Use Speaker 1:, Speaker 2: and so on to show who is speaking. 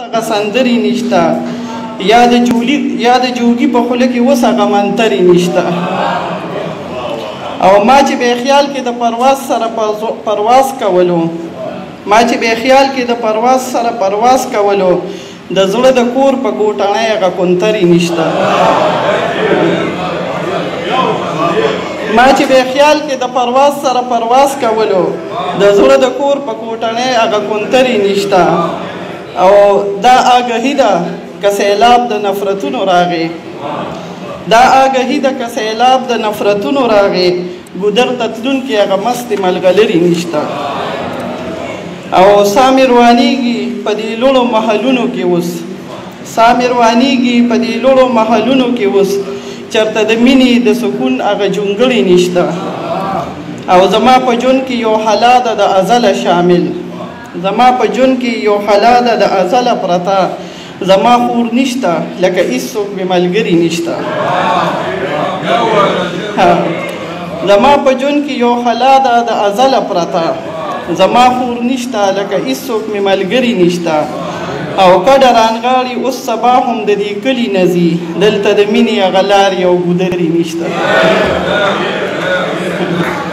Speaker 1: هغه سندرې نشته، یا د جوګي په خوله کې اوس هغه منترې نشته. او ما چې بې خیال کې د پرواز سره پرواز کولو، ما چې بې خیال کې د پرواز سره پرواز کولو، د زړه د کور په ګوټنۍ هغه کونترې نشته. ما چې بې خیال کې د پرواز سره پرواز کولو، د زړه د کور په ګوټنۍ هغه کونترې نشته. او دا آګهي ده که سیلاب د نفرتونو راغی، دا آګهي ده که سیلاب د نفرتونو راغی، ګودر ته تلونکي هغه مستې ملغلرې نشته. او سا مې روانېږي په دې لوړو محلونو کې اوس، سا مې روانېږي په دې لوړو محلونو کې اوس، چېرته د مینې د سکون هغه جونګړې نشته. او زما په ژوند کې یو حلا ده د ازله شامل، زما په ژوند کې یو حلا ده د ازله پرته، زما خور نشته لکه هېڅوک مې ملګري نشته. زما په ژوند کې یو حلا ده د ازله پرته، زما خور نشته لکه هېڅوک مې ملګري نشته. او کډه رانغاړي اوس سبا هم د دې کلي نه ځي، دلته د مینې هغه لارې او ګودرې نشته.